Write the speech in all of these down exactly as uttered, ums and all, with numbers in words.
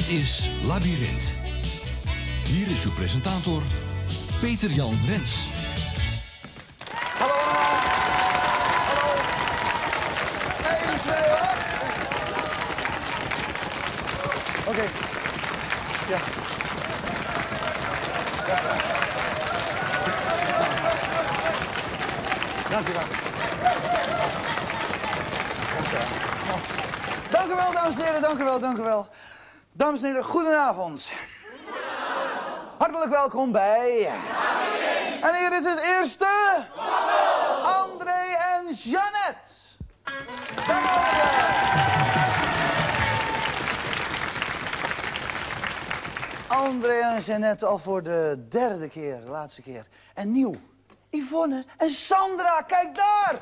Dit is Labyrinth. Hier is uw presentator, Peter Jan Rens. Hallo allemaal. Hallo. één, twee, hop. Oké. Okay. Ja. Ja. Dank u wel. Dank u wel, dames en heren. Dank u wel, dank u wel. Dames en heren, goedenavond. Hartelijk welkom bij... En hier is het eerste... André en Jeannette. Daar mogen we. André en Jeannette al voor de derde keer, de laatste keer. En nieuw, Yvonne en Sandra, kijk daar!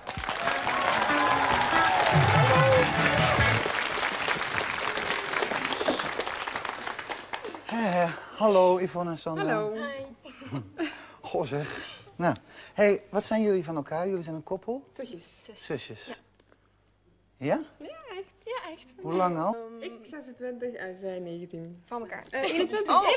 Hallo. Hey, hallo Yvonne en Sandra. Hallo. Goh zeg. Nou, hey, wat zijn jullie van elkaar? Jullie zijn een koppel? Zusjes. Zusjes. Ja? Ja? Ja, echt. Ja, echt. Hoe lang al? Um, Ik zesentwintig en zij negentien. Van elkaar. Uh, eenentwintig. Oh,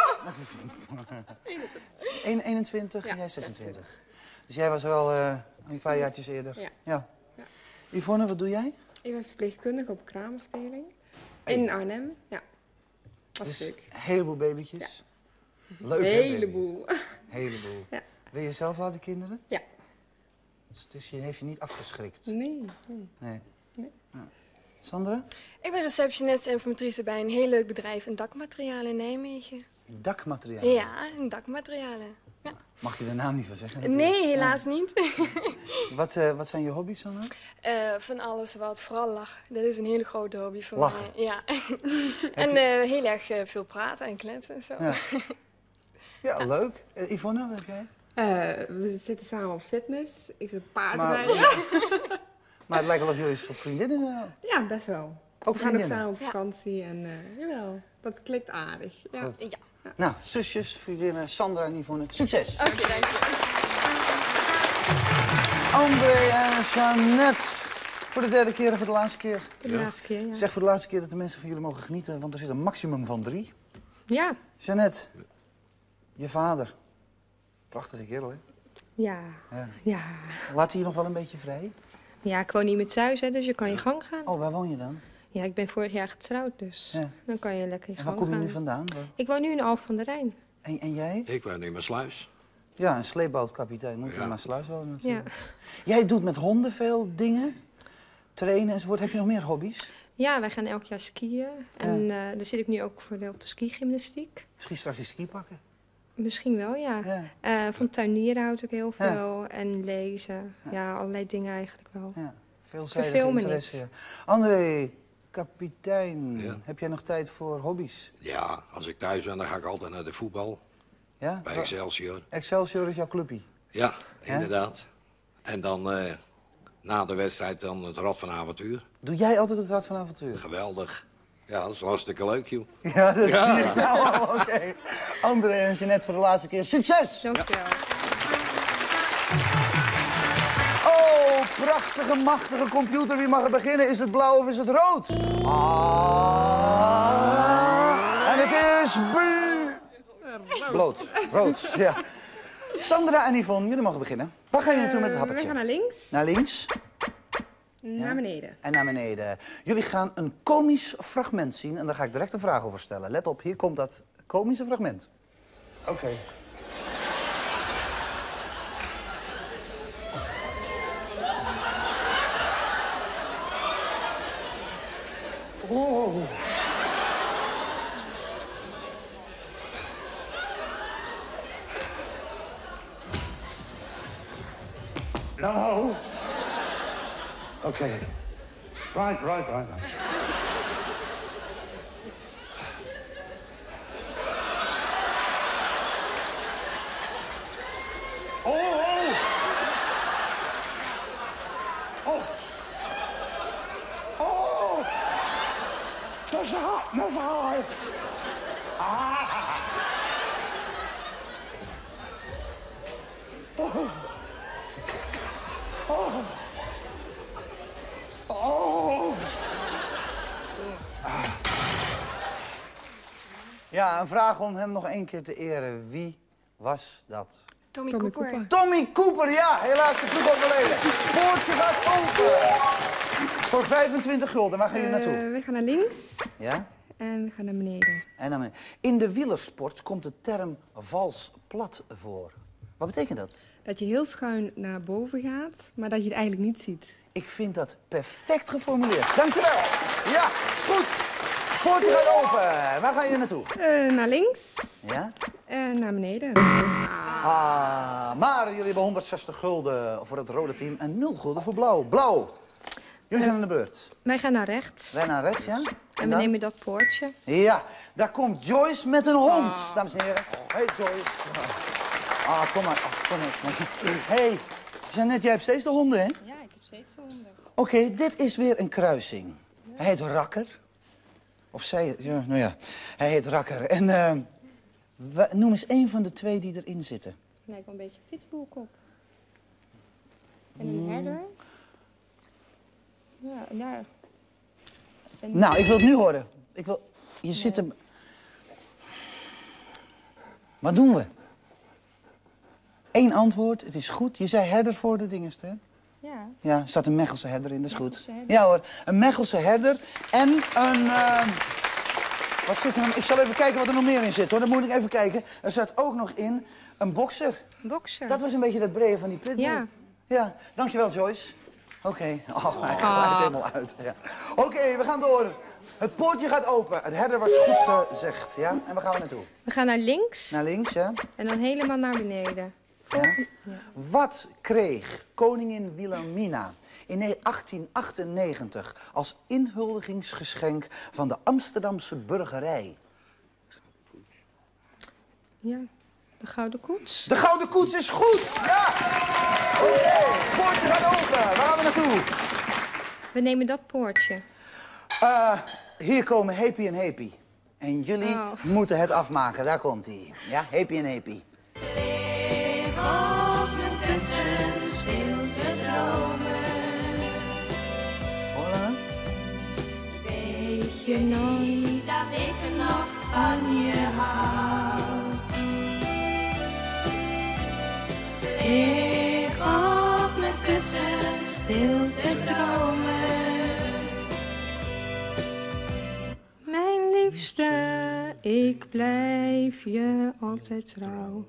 Eén- eenentwintig Ja, en jij zesentwintig. Dus jij was er al uh, een paar jaartjes eerder? Ja. ja. Ja. Yvonne, wat doe jij? Ik ben verpleegkundige op kraamafdeling. Hey. In Arnhem. Ja. Dat is Dus leuk. een heleboel babytjes. Leuk, Een hè, heleboel. baby? Heleboel. Ja. Wil je zelf laten kinderen? Ja. Dus het is je, heeft je niet afgeschrikt? Nee. nee. Nee. Nee. Ja. Sandra? ik ben receptionist en informatrice bij een heel leuk bedrijf, een dakmateriaal in Nijmegen. Dakmateriaal? Ja, een dakmaterialen. Ja. Mag je de naam niet van zeggen? natuurlijk? Nee, helaas niet. Wat, uh, wat zijn je hobby's dan ook? Uh, van alles wat, vooral lachen. Dat is een hele grote hobby voor Lachen? mij. Ja. En uh, heel erg uh, veel praten en kletsen en zo. Ja, ja, ja. Leuk. Uh, Yvonne, wat heb jij? Uh, we zitten samen op fitness. Ik zit Maar, paardrijden. maar het lijkt wel of jullie zo vriendinnen zijn. Ja, best wel. Ook we gaan ook vriendinnen? samen op vakantie en uh, jawel, dat klikt aardig. Ja. Goed. Ja. Nou, zusjes, vriendinnen, Sandra en Yvonne, succes! Oké, okay, dank je. André en Jeannette, voor de derde keer en voor de laatste keer. Voor de laatste keer, ja. Zeg voor de laatste keer dat de mensen van jullie mogen genieten, want er zit een maximum van drie. Ja. Jeannette, je vader. Prachtige kerel, hè? Ja. Ja. Ja. Laat hij je nog wel een beetje vrij? Ja, ik woon niet met thuis, hè, dus je kan je gang gaan. Oh, waar woon je dan? Ja, ik ben vorig jaar getrouwd, dus Ja. dan kan je lekker je En gang waar kom je gaan. nu vandaan? Waar- Ik woon nu in Alphen van de Rijn. En, en jij? Ik woon in mijn sluis. Ja, een sleepbootkapitein. Moet je Ja. naar Sluis wonen Ja. natuurlijk. Jij doet met honden veel dingen. Trainen enzovoort. Heb je nog meer hobby's? Ja, wij gaan elk jaar skiën. En uh, daar zit ik nu ook voor de, op de skigymnastiek. Misschien straks die ski pakken. Misschien wel, ja. Ja. Uh, van tuinieren houd ik heel Ja. veel. En lezen. Ja. ja, allerlei dingen eigenlijk wel. Ja. Veelzijdige Verveel me interesse. niet. André, kapitein. Ja. Heb jij nog tijd voor hobby's? Ja, als ik thuis ben, dan ga ik altijd naar de voetbal. Ja? Bij Excelsior. Excelsior is jouw clubje. Ja, inderdaad. En dan uh, na de wedstrijd dan het Rad van Avontuur. Doe jij altijd het Rad van Avontuur? Geweldig. Ja, dat is hartstikke leuk, joh. Ja, dat Ja. zie ik nou. Oké. Okay. André en Jeannette voor de laatste keer. Succes! Dankjewel. Oh, prachtige, machtige computer. Wie mag er beginnen? Is het blauw of is het rood? Ah. En het is bl... Bloot. Rood, ja. Sandra en Yvonne, jullie mogen beginnen. Waar ga je naartoe met het Uh, happertje? we gaan naar links. Naar links Naar beneden. en naar beneden. Jullie gaan een komisch fragment zien en daar ga ik direct een vraag over stellen. Let op, hier komt dat komische fragment. Oké. Okay. Oh. No. Okay. Right, right, right. Oh, oh. Oh. Oh. Dat is hard, dat is hard. Ah. Oh. Oh. Oh. Ah. Ja, een vraag om hem nog één keer te eren. Wie was dat? Tommy, Tommy Cooper. Cooper. Tommy Cooper, ja, helaas de vroeg overleden. Poortje gaat open. Voor vijfentwintig gulden, waar ga je naartoe? Eh, we gaan naar links Ja? en we gaan naar beneden. En dan, in de wielersport komt de term vals plat voor. Wat betekent dat? Dat je heel schuin naar boven gaat, maar dat je het eigenlijk niet ziet. Ik vind dat perfect geformuleerd. Dankjewel. Ja, is goed. Poortje gaat open. Waar ga je naartoe? Eh, naar links Ja? en naar beneden. Ah, maar jullie hebben honderdzestig gulden voor het rode team en nul gulden voor blauw. Blauw. Jullie zijn aan de beurt. Wij gaan naar rechts Wij naar rechts, ja? en we dan? nemen dat poortje. Ja, daar komt Joyce met een hond, dames en heren. Hey Joyce. Ah, kom maar. Ah, kom maar. Hey, Jeannette, jij hebt steeds de honden, hè? Ja, ik heb steeds honden. Oké, dit is weer een kruising. Hij heet Rakker. Of zij, ja, nou ja, hij heet Rakker. En uh, wa- noem eens één van de twee die erin zitten. Lijkt wel een beetje een fietsboelkop. En een herder. Ja, ja. En... Nou, ik wil het nu horen. Ik wil, je zit er... Wat doen we? Eén antwoord, het is goed. Je zei herder voor de dingenste, hè? Ja. Ja, er staat een Mechelse herder in, dat is goed. Mechelse herder. Ja hoor, een Mechelse herder en een... Uh, wat zit er nog? Ik zal even kijken wat er nog meer in zit, hoor. Dan moet ik even kijken. Er zat ook nog in een bokser. Bokser. Dat was een beetje dat breien van die pitbull. Ja. Ja, dankjewel Joyce. Oké, okay. Oh, hij glijdt helemaal uit. Ja. Oké, okay, we gaan door. Het poortje gaat open. Het herder was goed gezegd, ja? En waar gaan we naartoe? We gaan naar links Naar links, ja? en dan helemaal naar beneden. Volgende... Ja. Wat kreeg koningin Wilhelmina in achttien achtennegentig als inhuldigingsgeschenk van de Amsterdamse burgerij? Ja, de gouden koets. De gouden koets is goed, ja! Oké, okay. Het poortje gaat open. Waar gaan we naartoe? We nemen dat poortje. Uh, hier komen Happy en Happy. En jullie Oh. moeten het afmaken. Daar komt hij. Ja, Happy en Happy. Lig op mijn kussen stil te dromen. Hola. Weet je niet dat ik nog van je hou? Lig op mijn kussen stil te dromen. Mijn liefste, ik blijf je altijd trouw.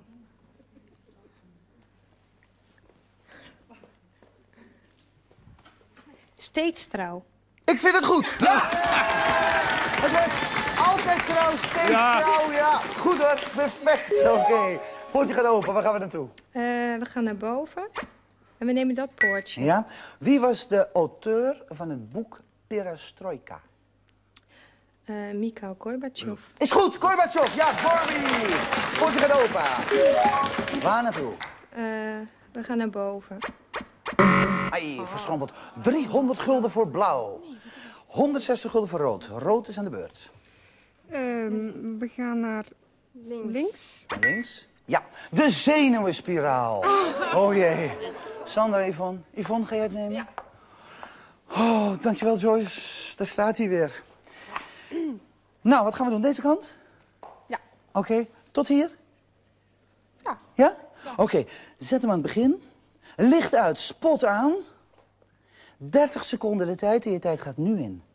Steeds trouw. Ik vind het goed. Ja. Het was altijd trouw, steeds Ja. trouw. Ja, goed hoor. Perfect. Oké. Okay. Poortje gaat open. Waar gaan we naartoe? Uh, we gaan naar boven en we nemen dat poortje. Ja. Wie was de auteur van het boek Perestroika? Uh, Mikhail Gorbachev. Is goed. Gorbachev. Ja, Gorby. Poortje gaat open. Waar naartoe? Uh, we gaan naar boven. Ai, verschrompeld. driehonderd gulden voor blauw. honderdzestig gulden voor rood. Rood is aan de beurt. Um, we gaan naar Links. links. Links. Ja, de zenuwenspiraal. Oh jee. Sandra, Yvonne. Yvonne, ga jij het nemen? Ja. Oh, dankjewel Joyce. Daar staat hij weer. Nou, wat gaan we doen? Deze kant? Ja. Oké, okay. Tot hier? Ja. Ja? Ja. Oké, okay. Zet hem aan het begin. Licht uit, spot aan. dertig seconden de tijd en je tijd gaat nu in.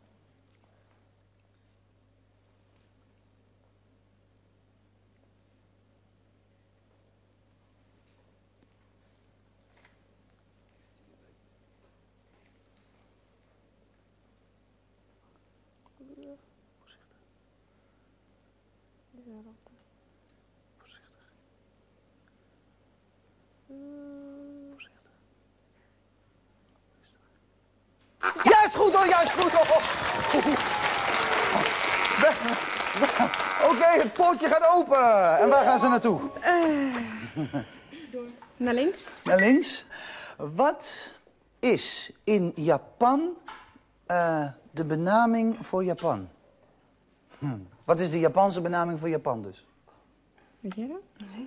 Juist goed hoor, juist goed hoor. Oké, okay, het poortje gaat open. En waar gaan ze naartoe? Uh, naar links. Naar links. Wat is in Japan uh, de benaming voor Japan? Hm. Wat is de Japanse benaming voor Japan dus? Weet jij dat? Nee.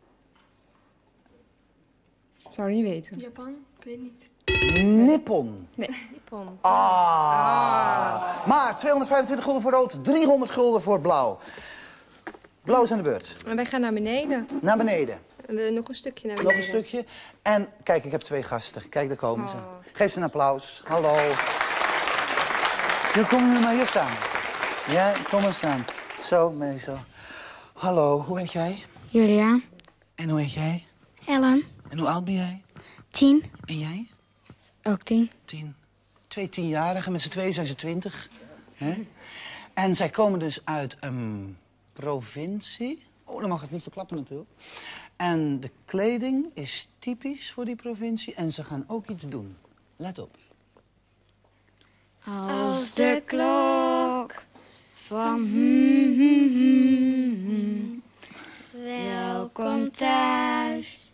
Zou ik niet weten. Japan? Ik weet niet. Nippon. Nee, Nippon. Ah. ah. Maar tweehonderdvijfentwintig gulden voor rood, driehonderd gulden voor blauw. Blauw is aan de beurt. En wij gaan naar beneden. Naar beneden. We, nog een stukje naar Nog beneden. een stukje. En kijk, ik heb twee gasten. Kijk, daar komen ze. Oh. Geef ze een applaus. Hallo. Jullie komen nu maar hier staan. Ja, kom maar staan. Zo, meestal. Hallo, hoe heet jij? Julia. En hoe heet jij? Ellen. En hoe oud ben jij? Tien. En jij? Ook tien. Tien. Twee tienjarigen, met z'n tweeën zijn ze twintig. Hè? En zij komen dus uit een provincie. Oh, dan mag het niet verklappen natuurlijk. En de kleding is typisch voor die provincie. En ze gaan ook iets doen. Let op. Als de klok van hmm, hmm, hmm, hmm. Welkom thuis.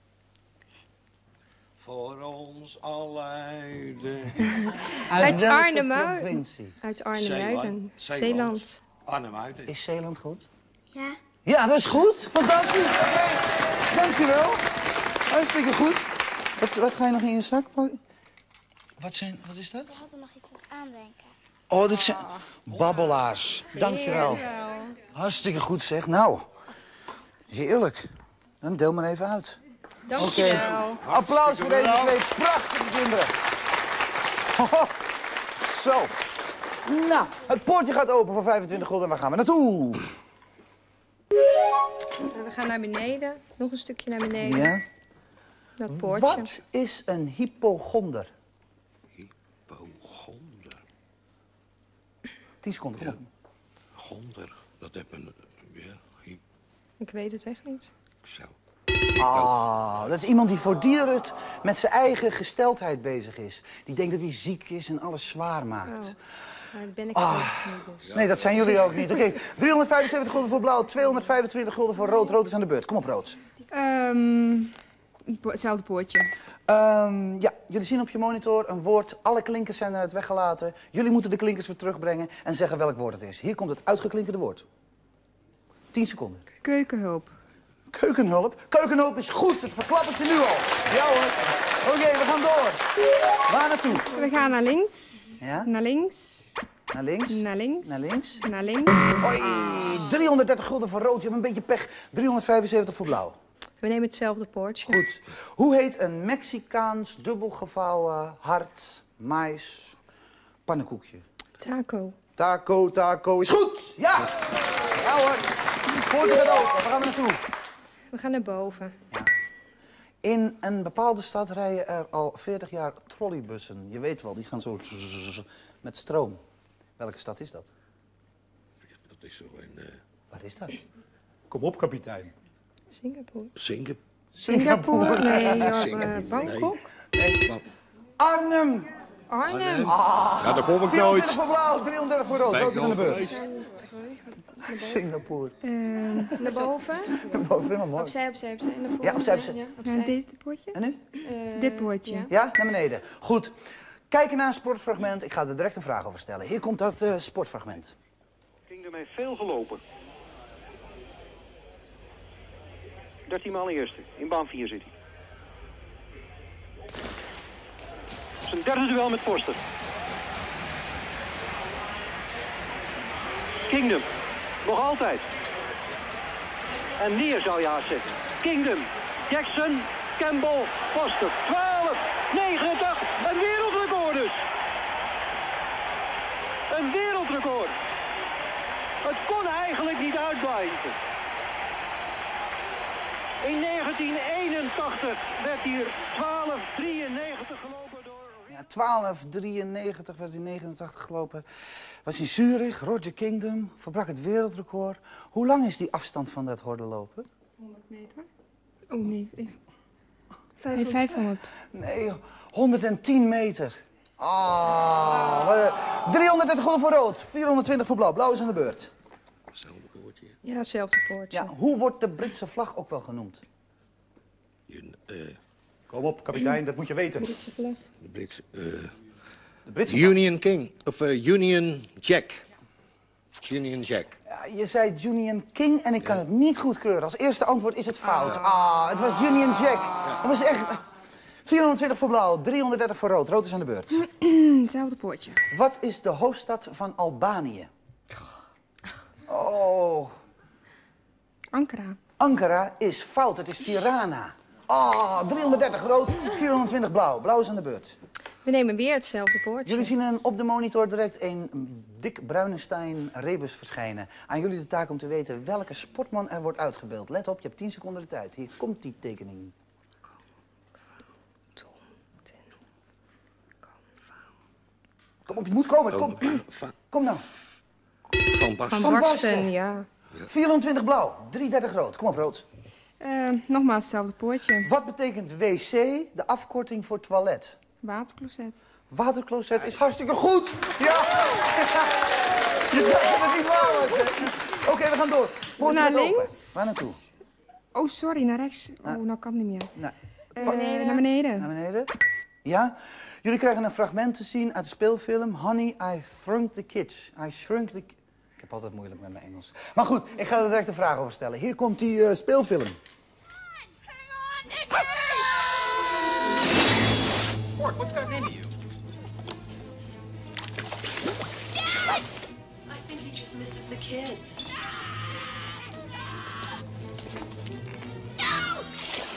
Voor ons alleiden. Uit welke Arnhem. provincie? Uit Arnhem-Zuiden. Zeeland. Zeeland. Arnhem-Zuiden. Is Zeeland goed? Ja. Ja, dat is goed. Fantastisch. Oké. Dankjewel. Hartstikke goed. Wat, wat ga je nog in je zak pakken? Wat, zijn, wat is dat? Ik had er nog iets als aandenken. Oh, dit zijn babbelaars. Dankjewel. Hartstikke goed zeg. Nou, heerlijk. Dan deel maar even uit. Dankjewel. Applaus voor deze twee prachtige kinderen. Zo. Nou, het poortje gaat open voor vijfentwintig gulden. En waar gaan we naartoe? En we gaan naar beneden. Nog een stukje naar beneden. Ja. Dat poortje. Wat is een hypogonder? Hypogonder. tien seconden, kom op. Gonder. Dat heb een... Ja, hyp... Ik weet het echt niet. Zo. Ah, dat is iemand die voortdurend met zijn eigen gesteldheid bezig is. Die denkt dat hij ziek is en alles zwaar maakt. Oh. Maar dat ben ik Ah. ook niet dus. Nee, dat zijn jullie ook niet. Oké, driehonderdvijfenzeventig gulden voor blauw, tweehonderdvijfentwintig gulden voor rood. Rood is aan de beurt. Kom op, rood. Ehm po- hetzelfde poortje. Ehm, ja, jullie zien op je monitor een woord. Alle klinkers zijn eruit weggelaten. Jullie moeten de klinkers weer terugbrengen en zeggen welk woord het is. Hier komt het uitgeklinkerde woord. tien seconden. Keukenhulp. Keukenhulp. Keukenhulp is goed. Het verklap ik je nu al. Ja hoor. Oké, we gaan door. Waar naartoe? We gaan naar links. Ja? Naar links. Naar links. Naar links. Naar links. Naar links. Hoi, driehonderddertig gulden voor rood. Je hebt een beetje pech. driehonderdvijfenzeventig voor blauw. We nemen hetzelfde poortje. Goed. Hoe heet een Mexicaans dubbelgevouwen hard mais pannenkoekje? Taco. Taco, taco is goed. Ja. Ja hoor. Poortje gaat open. Waar gaan we naartoe? We gaan naar boven. In een bepaalde stad rijden er al veertig jaar trolleybussen. Je weet wel, die gaan zo met stroom. Welke stad is dat? Dat is zo een... Uh... Waar is dat? Kom op, kapitein. Singapore. Singapore. Singapore? Nee, joh, Singapore. uh, Bangkok. Nee. Nee. Arnhem. Arnhem. Ah. Ja, daar kom ik nooit. vierentwintig voor blauw, driehonderddertig voor rood. Ben ik Rood is aan de nooit beurt. Singapore. Ehm Naar boven. Boven, helemaal mooi. Opzij, opzij, opzij. Naar voren. Ja, opzij, opzij. Ja, naar opzij. deze poortje. En nu? Eh, Dit poortje. ja. Ja, naar beneden. Goed. Kijken naar een sportfragment. Ik ga er direct een vraag over stellen. Hier komt dat uh, sportfragment. Kingdom heeft veel gelopen. dertien maal eerste. In baan vier zit hij. Zijn derde duel met Forster. Kingdom. Nog altijd. En neer zou je haast zetten. Kingdom. Jackson. Campbell. Forster. twaalf. negenentachtig. Een wereldrecord dus. Een wereldrecord. Het kon eigenlijk niet uitblijven. In negentien eenentachtig werd hier twaalf drieënnegentig gelopen door... Ja, twaalf drieënnegentig werd in negenentachtig gelopen. Was in Zurich, Roger Kingdom, verbrak het wereldrecord. Hoe lang is die afstand van dat hordenlopen? honderd meter. Oh nee. Nee, vijfhonderd. Nee, honderdtien meter. Ah, wat- driehonderddertig gulden voor rood, vierhonderdtwintig voor blauw. Blauw is aan de beurt. Hetzelfde poortje. Ja, hetzelfde poortje. Ja, hoe wordt de Britse vlag ook wel genoemd? Je, uh, Kom op, kapitein, dat moet je weten. Britse vlag. de Britse... Uh, De Britse vlag. Union King. Of uh, Union Jack. Union Jack. Ja, je zei Union King en ik kan het niet goedkeuren. Als eerste antwoord is het fout. Ah, het was Union Jack. Dat was echt... vierhonderdtwintig voor blauw, driehonderddertig voor rood. Rood is aan de beurt. Hetzelfde poortje. Wat is de hoofdstad van Albanië? Oh. Ankara. Ankara is fout, het is Tirana. Ah, oh, driehonderddertig rood, vierhonderdtwintig blauw. Blauw is aan de beurt. We nemen weer hetzelfde poortje. Jullie zien een, op de monitor direct een dik Bruinestein rebus verschijnen. Aan jullie de taak om te weten welke sportman er wordt uitgebeeld. Let op, je hebt tien seconden de tijd. Hier komt die tekening. Kom op, je moet komen. Kom, kom nou. Van Basten. Van Basten, ja. vierhonderdtwintig blauw, drieëndertig rood. Kom op, rood. Uh, nogmaals hetzelfde poortje. Wat betekent wc, de afkorting voor toilet? Watercloset. Watercloset is hartstikke goed. Ja. Je dacht dat het niet waar was, hè? Oké, okay, we gaan door. Poortje naar links. Open. Waar naartoe? Oh, sorry, naar rechts. Oh, nou, nou kan het niet meer. Nou. Uh, beneden. Naar beneden. Naar beneden. Ja. Jullie krijgen een fragment te zien uit de speelfilm Honey, I Shrunk the Kids. I Shrunk the... Ik heb altijd moeilijk met mijn Engels. Maar goed, ik ga er direct een vraag over stellen. Hier komt die uh, speelfilm. Ford, what's gotten into you? Dad! I think he just misses the kids. No!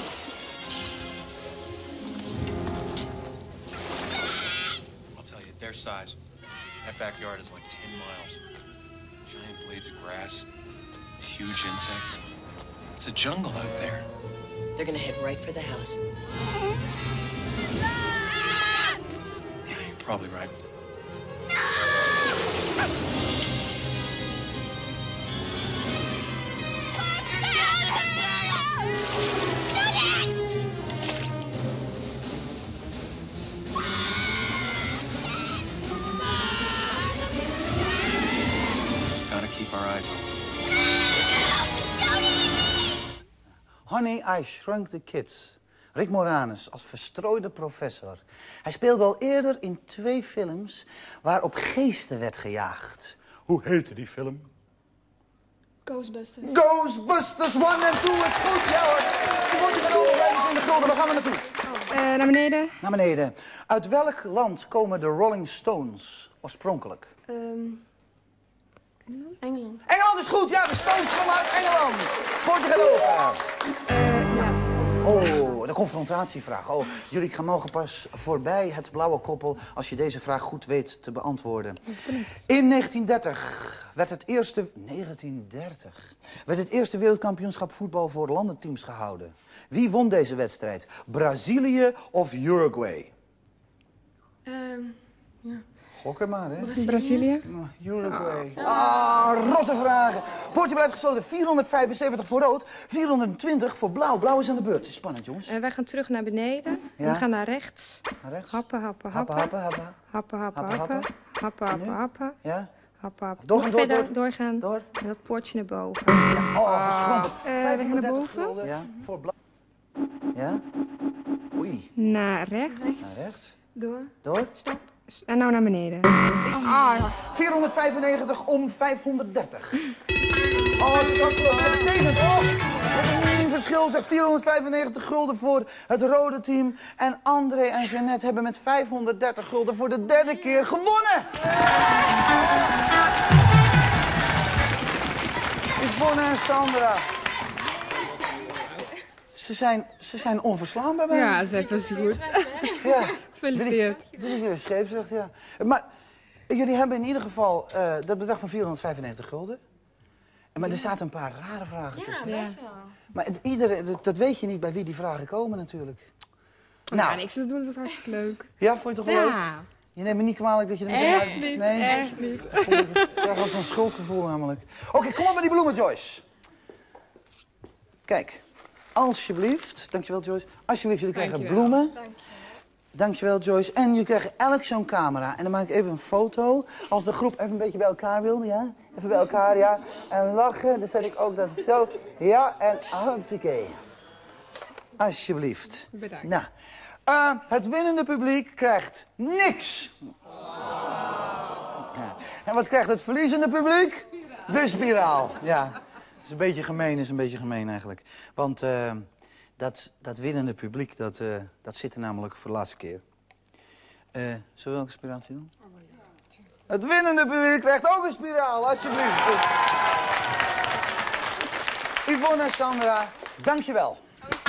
I'll tell you, their size. That backyard is like ten miles. Giant blades of grass, huge insects. It's a jungle out there. They're gonna head right for the house. Yeah, you're probably right. Just gotta keep our eyes open. Honey, I Shrunk the Kids. Rick Moranis als verstrooide professor. Hij speelde al eerder in twee films waarop geesten werd gejaagd. Hoe heette die film? Ghostbusters. Ghostbusters one en two is goed, ja hoor. Je wordt er over vijfentwintig gulden. Waar gaan we naartoe? Uh, naar beneden. Naar beneden. Uit welk land komen de Rolling Stones oorspronkelijk? Um, Engeland. Engeland is goed, ja, de Stones komen uit Engeland. Poortje gaat open. Uh, ja. Oh, de confrontatievraag. Oh, jullie gaan mogen pas voorbij het blauwe koppel als je deze vraag goed weet te beantwoorden. In negentien dertig werd het eerste... negentien dertig werd het eerste wereldkampioenschap voetbal voor landenteams gehouden. Wie won deze wedstrijd? Brazilië of Uruguay? Um, ja. Gok er maar, hè? Brazilië. Brazilië. Uruguay. Ah, rotte vragen. Poortje blijft gesloten. vierhonderdvijfenzeventig voor rood, vierhonderdtwintig voor blauw. Blauw is aan de beurt. Het is spannend, jongens. En wij gaan terug naar beneden. Ja? We gaan naar rechts. Naar rechts? Happen, happen, happen. Happen, happen, happen. Happen, happen, Happen, happen. happen. Happen, happen, happen. Ja? Happen, happen. Doorgaan, Nog door, verder door. doorgaan. Door. En dat poortje naar boven. Ja, oh, verschrompeld. Uh, we gaan naar boven. Ja, voor blauw. Ja? Oei. Naar rechts. Naar rechts. Door. Door. Stop. En nou naar beneden. Ah, vierhonderdvijfennegentig om vijfhonderddertig. Oh, het is afgelopen. Dat betekent, oh, wat een verschil. Zeg, vierhonderdvijfennegentig gulden voor het rode team. En André en Jeannette hebben met vijfhonderddertig gulden voor de derde keer gewonnen. Yvonne en Sandra. Ze zijn, ze zijn onverslaanbaar bij Ja, ze zijn best goed. Ja. Gefeliciteerd. Drie, drie keer scheepsrecht, ja. Maar jullie hebben in ieder geval uh, dat bedrag van vierhonderdvijfennegentig gulden. Maar er zaten een paar rare vragen tussen. Ja, best wel. Maar het, iedere, dat, dat weet je niet bij wie die vragen komen natuurlijk. Nou, niks te doen, dat was hartstikke leuk. Ja, vond je het toch wel leuk? Ja. Je neemt me niet kwalijk dat je er meteen Echt uit... niet, nee? echt niet. Ik krijg altijd zo'n schuldgevoel namelijk. Oké, okay, kom op met die bloemen, Joyce. Kijk, alsjeblieft. Dankjewel, Joyce. Alsjeblieft, jullie krijgen Dankjewel. bloemen. Dank Dankjewel, Joyce. En jullie krijgen elk zo'n camera. En dan maak ik even een foto. Als de groep even een beetje bij elkaar wil, ja? Even bij elkaar, ja. En lachen, dan zet ik ook dat zo. Ja, en hupsakee. Alsjeblieft. Bedankt. Nou, uh, het winnende publiek krijgt niks. Ja. En wat krijgt het verliezende publiek? De spiraal, ja. Dat is een beetje gemeen, is een beetje gemeen eigenlijk. Want uh, dat, dat winnende publiek, dat, uh, dat zit er namelijk voor de laatste keer. Uh, zullen we ook een spiraaltje doen? Het winnende publiek krijgt ook een spiraal, alsjeblieft. Yvonne en Sandra, dankjewel.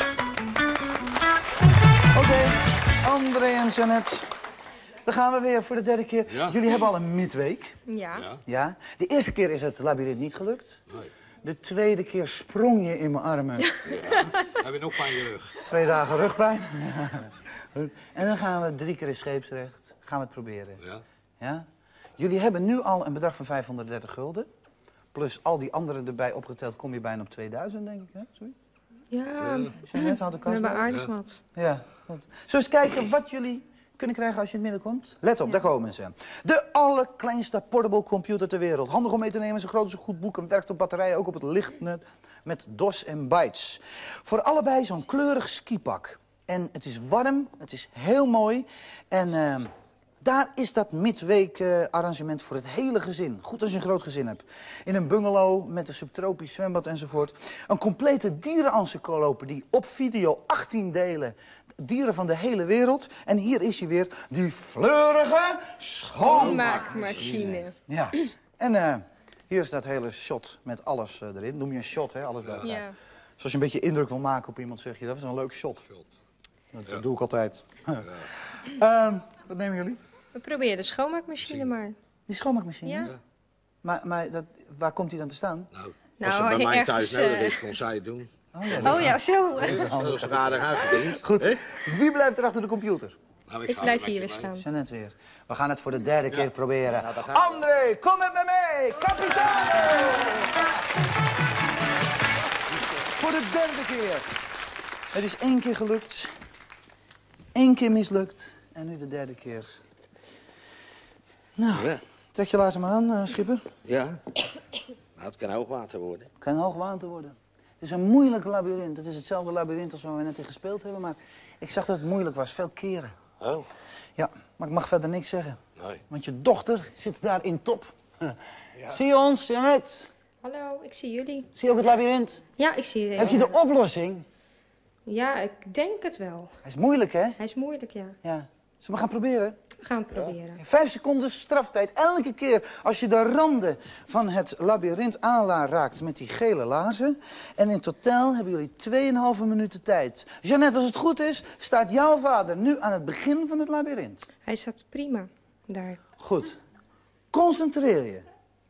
Oké, okay, André en Jeannette. Dan gaan we weer voor de derde keer. Ja. Jullie hebben al een midweek. Ja. ja. Ja. De eerste keer is het labyrint niet gelukt. Nee. De tweede keer sprong je in mijn armen. Ja. Heb je nog pijn in je rug? Twee dagen rugpijn. En dan gaan we drie keer in scheepsrecht. Gaan we het proberen. Ja. Ja? Jullie hebben nu al een bedrag van vijfhonderddertig gulden. Plus al die anderen erbij opgeteld kom je bijna op tweeduizend, denk ik. Hè? Sorry? Ja, Jeannette had de kast we hebben aardig bij. wat. Ja, goed. Zullen we eens kijken wat jullie kunnen krijgen als je in het midden komt? Let op, ja. Daar komen ze. De allerkleinste portable computer ter wereld. Handig om mee te nemen, zo groot als een goed boek en werkt op batterijen, ook op het lichtnet met DOS en bytes. Voor allebei zo'n kleurig skipak. En het is warm, het is heel mooi. En uh, daar is dat midweek uh, arrangement voor het hele gezin. Goed als je een groot gezin hebt. In een bungalow met een subtropisch zwembad enzovoort. Een complete dierenencyclopedie op video, achttien delen. Dieren van de hele wereld. En hier is hij weer, die fleurige schoonmaakmachine. Ja. En uh, hier is dat hele shot met alles uh, erin. Noem je een shot, hè? Alles bij elkaar. Ja. Dus als je een beetje indruk wil maken op iemand, zeg je, dat is een leuk shot. Dat ja. doe ik altijd. Ja. uh, wat nemen jullie? We proberen de schoonmaakmachine maar. Die schoonmaakmachine? Ja. Ja. Maar, maar dat, waar komt die dan te staan? Nou, nou als het bij mij thuis nodig uh... is, kon zij het doen. Oh ja, oh, ja zo. Dat is toch aardig uitgediend. Goed. He? Wie blijft er achter de computer? Nou, ik ik blijf hier weer staan. Jeannette weer. We gaan het voor de derde ja. keer proberen. Ja, André, kom met me mee! Kapitein! Voor de derde keer. Het is één keer gelukt. Eén keer mislukt. En nu de derde keer. Nou, ja. Trek je laarzen maar aan, uh, schipper. Ja. Nou, het kan hoogwater worden. Het kan hoogwater worden. Het is een moeilijk labyrint. Het is hetzelfde labyrint als waar we net in gespeeld hebben, maar ik zag dat het moeilijk was, veel keren. Oh. Ja, maar ik mag verder niks zeggen. Nee. Want je dochter zit daar in top. Ja. Zie je ons, Jeannette? Hallo, ik zie jullie. Zie je ook het labyrint? Ja, ik zie het. Heb je de oplossing? Ja, ik denk het wel. Hij is moeilijk, hè? Hij is moeilijk, ja. Ja. Zullen we gaan proberen? We gaan het proberen. Ja. Vijf seconden straftijd. Elke keer als je de randen van het labyrint aanraakt met die gele laarzen. En in totaal hebben jullie tweeënhalve minuten tijd. Jeannette, als het goed is, staat jouw vader nu aan het begin van het labyrint. Hij staat prima daar. Goed. Concentreer je.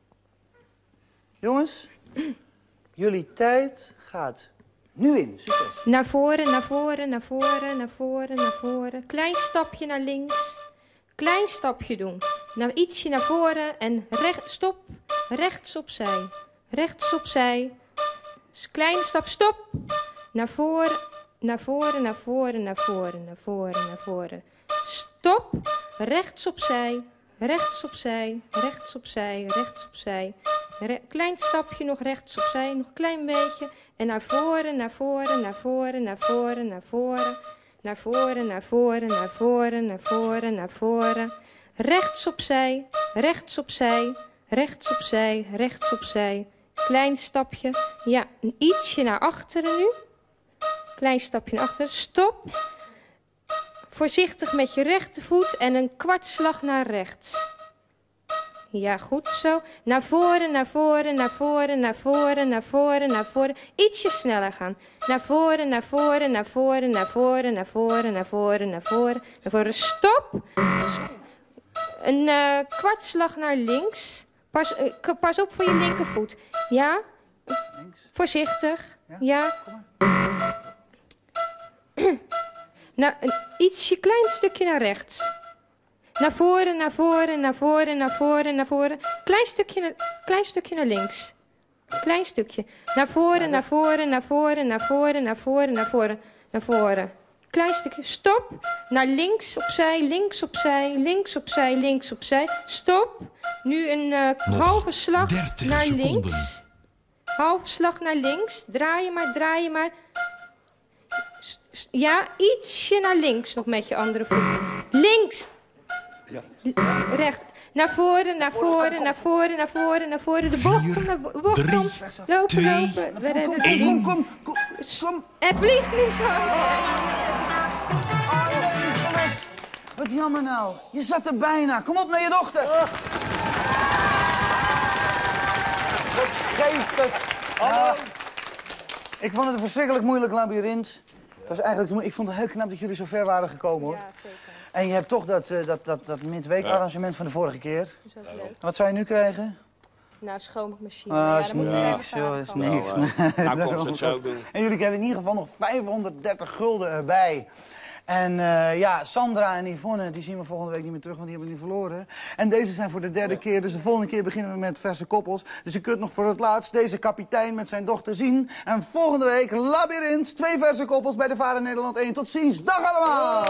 Jongens, jullie tijd gaat nu in. Succes. Naar voren, naar voren, naar voren, naar voren, naar voren. Klein stapje naar links. Klein stapje doen. Nou, ietsje naar voren en recht, stop. Rechts opzij. Rechts opzij. Kleine stap, stop. Naar voren, naar voren, naar voren, naar voren, naar voren, naar voren. Stop. Rechts opzij. Rechts opzij. Rechts opzij. Rechts opzij. Re- klein stapje nog rechts opzij. Nog een klein beetje. En naar voren, naar voren, naar voren, naar voren, naar voren. Naar voren, naar voren, naar voren, naar voren, naar voren. Rechts opzij, rechts opzij, rechts opzij, rechts opzij. Klein stapje. Ja, een ietsje naar achteren nu. Klein stapje naar achteren. Stop. Voorzichtig met je rechtervoet en een kwartslag naar rechts. Ja, goed zo. Naar voren, naar voren, naar voren, naar voren, naar voren, naar voren. Ietsje sneller gaan. Naar voren, naar voren, naar voren, naar voren, naar voren, naar voren, naar voren, naar voren. Stop. Een uh, kwartslag naar links. Pas, uh, pas op voor je linkervoet. Ja. Links. Voorzichtig. Ja. Ja. Nou, een ietsje klein stukje naar rechts. Naar voren, naar voren, naar voren, naar voren, naar voren. Klein stukje naar, klein stukje naar links. Klein stukje. Naar voren, naar voren, naar voren, naar voren, naar voren, naar voren, naar voren. Klein stukje. Stop. Naar links opzij, links opzij, links opzij, links opzij. Stop. Nu een uh, halve slag naar seconden. links. Halve slag naar links. Draai je maar, draai je maar. Ja, ietsje naar links nog met je andere voet. Links. Ja. Recht. Naar voren, naar voren, naar voren, naar voren, naar voren. De bocht om, naar bocht om. Lopen, twee, lopen. Kom, kom, kom, kom. En vlieg niet zo. Wat jammer nou. Je zat er bijna. Kom op naar je dochter. Wat geeft het? Ja. Ik vond het een verschrikkelijk moeilijk labyrint. Het was eigenlijk, te mo- ik vond het heel knap dat jullie zo ver waren gekomen, hoor. Ja, zeker. En je hebt toch dat, uh, dat, dat, dat midweekarrangement van de vorige keer. Dat is ook leuk. Wat zou je nu krijgen? Nou, schoonmaakmachine. Ah, ja, is dan moet je niks, even joh, is komen. niks. Nou, uh, nou Nee, komt ze het zo doen. En jullie krijgen in ieder geval nog vijfhonderddertig gulden erbij. En uh, ja, Sandra en Yvonne, die zien we volgende week niet meer terug, want die hebben we nu verloren. En deze zijn voor de derde ja. keer, dus de volgende keer beginnen we met verse koppels. Dus je kunt nog voor het laatst deze kapitein met zijn dochter zien. En volgende week Labyrinth, twee verse koppels bij de Varen Nederland één. Tot ziens, dag allemaal!